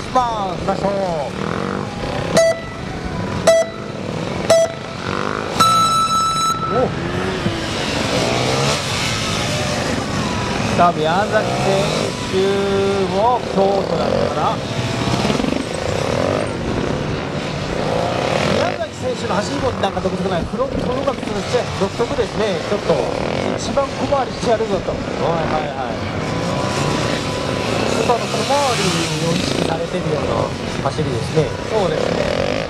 番行きましょう。さあ宮崎選手も京都なのかな。宮崎選手の走りもなんか独特ない、フロントのが独特ですね。ちょっと一番小回りしてやるぞと。はいはいはい。ちょっと小回りを意識されてるような走りですね。そうですね。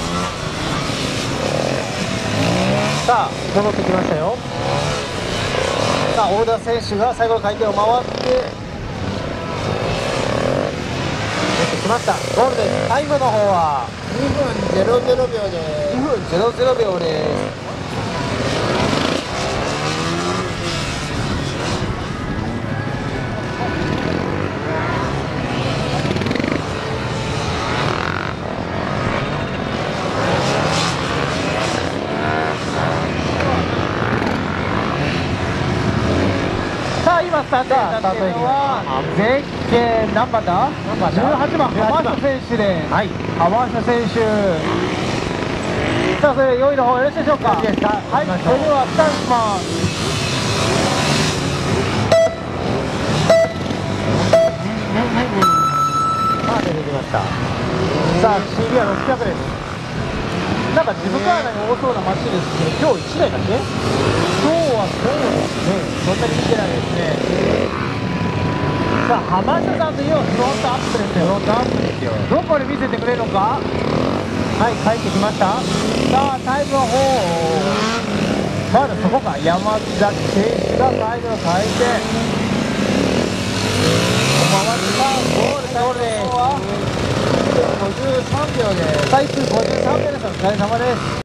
さあ戻ってきましたよ。さあ大田選手が最後の回転を回って出てきました。ゴールです。タイムの方は 2分00秒で 2分00秒です。今スタートエリアゼッケン何番だ？18番浜下選手で、はい、浜下選手。さあそれで4位の方よろしいでしょうか。いいですか。はい、それではスタートします。さあ出てきました。さあ CB は600です。なんか自分からに多そうな街ですけど、今日1台だけ？今日はそうですね、そんなに見てないですね。さあ浜下さんといえばフロントアップですよ。フロントアップですよ。どこで見せてくれるのか。はい、帰ってきました。さあタイムの方、まだそこか。山崎選手が最後の回転回ったゴールです。1分53秒で最終53秒です。お疲れ様です。